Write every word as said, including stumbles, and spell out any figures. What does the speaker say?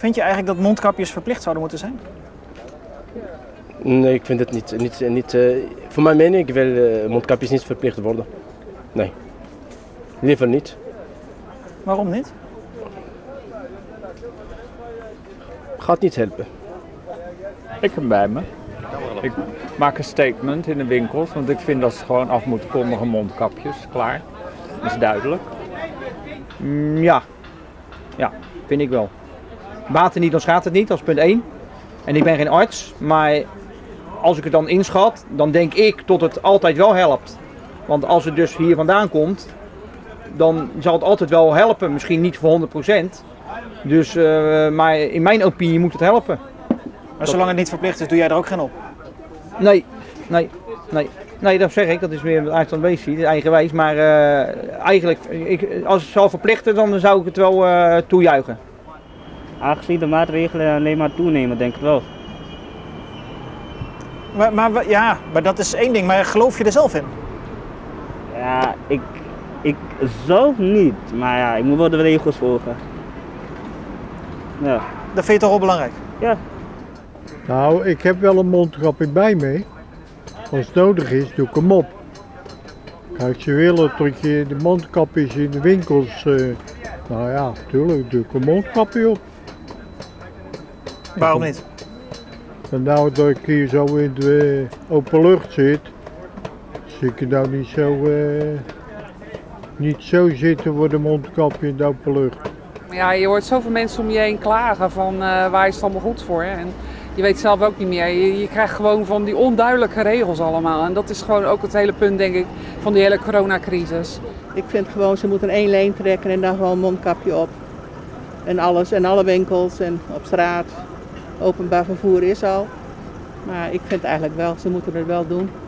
Vind je eigenlijk dat mondkapjes verplicht zouden moeten zijn? Nee, ik vind het niet. niet, niet uh, voor mijn mening wil uh, mondkapjes niet verplicht worden. Nee, liever niet. Waarom niet? Gaat niet helpen. Ik heb hem bij me. Ik maak een statement in de winkels, want ik vind dat ze gewoon af moeten kondigen mondkapjes. Klaar. Dat is duidelijk. Mm, ja. Ja, vind ik wel. Baat het niet, dan schaadt het niet, dat is punt één. En ik ben geen arts, maar als ik het dan inschat, dan denk ik dat het altijd wel helpt. Want als het dus hier vandaan komt, dan zal het altijd wel helpen. Misschien niet voor honderd procent. Dus, uh, maar in mijn opinie moet het helpen. Maar zolang het niet verplicht is, doe jij er ook geen op? Nee, nee, nee. Nee, dat zeg ik. Dat is weer uit van wees, eigenwijs. Maar uh, eigenlijk, ik, als het zou verplichten, dan zou ik het wel uh, toejuichen. Aangezien de maatregelen alleen maar toenemen, denk ik wel. Maar, maar, ja, maar dat is één ding. Maar geloof je er zelf in? Ja, ik, ik zelf niet. Maar ja, ik moet wel de regels volgen. Ja. Dat vind je toch wel belangrijk? Ja. Nou, ik heb wel een mondkapje bij me. Als het nodig is, doe ik hem op. Kijk, ze willen dat je de mondkapjes in de winkels... Uh, nou ja, natuurlijk doe ik een mondkapje op. Waarom niet? En nou dat ik hier zo in de uh, open lucht zit, zie ik er nou niet zo, uh, niet zo zitten voor de mondkapje in de open lucht. Ja, je hoort zoveel mensen om je heen klagen van uh, waar is het allemaal goed voor. En je weet zelf ook niet meer. Je, je krijgt gewoon van die onduidelijke regels allemaal. En dat is gewoon ook het hele punt, denk ik, van die hele coronacrisis. Ik vind gewoon, ze moeten één lijn trekken en dan gewoon een mondkapje op. En alles, en alle winkels en op straat. Openbaar vervoer is al. Maar ik vind eigenlijk wel, ze moeten het wel doen.